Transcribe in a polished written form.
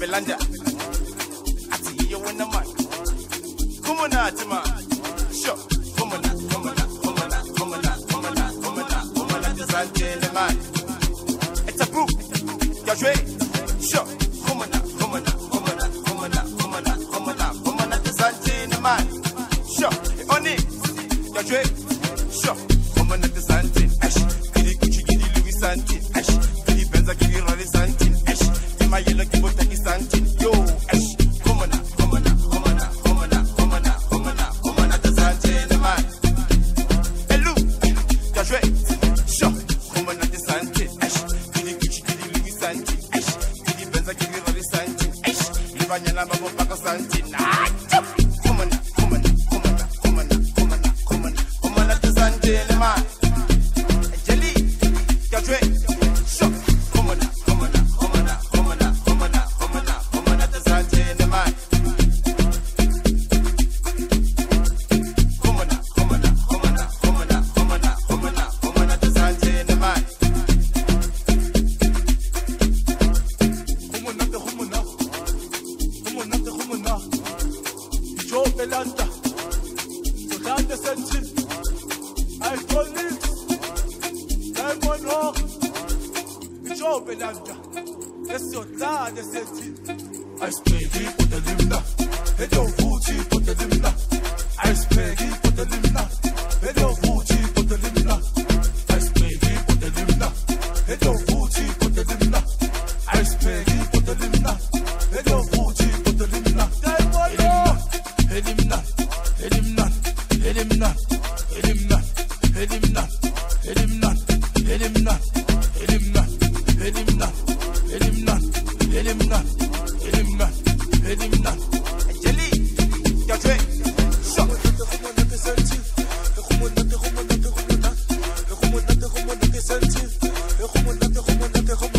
Belanda. I see you in the man. Come on out, man. Sure. Come on out, come on out, come on out, come on out, come on out, come on out, come on out, the Santini man. It's a proof. You're straight. Sure. Come on out, come on out, come on out, come on out, come on out, come on out, come on out, the Santini man. Sure. On it. You're straight. Sure. Come on out, the Santini. Ash. Give the Gucci, give the Louis Santini. Ash. Give the Benz, give the Raleigh Santini. Ash. Give my yellow, give the Taki Santini. Yo. Ash. Come on out, come on out, come on out, come on out, come on out, come on out, come on out, the Santini man. Hello. You're straight. Sure. Come on out, the Santini. Ash. Give the Gucci, give the Louis Santini. Ash. Give the Benz, give the Raleigh Santini. Ash. Give my yellow, give the Taki Santini. Come on out, come on out, come on out, come on out, come on out, come on out, come on out, the Santini man. Jelly. You're straight. Sure. Come on out, come on out, come on out, come on out, come on out, come on out, come on out, the Santini man. Come on out, come on out, come on out, come on out, come on out, come on out, come on out, the Santini man. Come on out, come on out, come on out, come on out. Joe Belanda, so down the Santini. I told it. I'm on rock. Joe Belanda, that's your dad, the Santini. I spaghetti for the limna, hello Fuji for the limna. I spaghetti for the limna, hello Fuji for the limna. I spaghetti for the limna, hello Fuji for the limna. I spaghetti for the limna, hello Fuji for the limna. Elimna, elimna, elimna, elimna, elimna, elimna, elimna, elimna, elimna, elimna, elimna, elimna, elimna. Jelly. You're straight. Sure. Come on,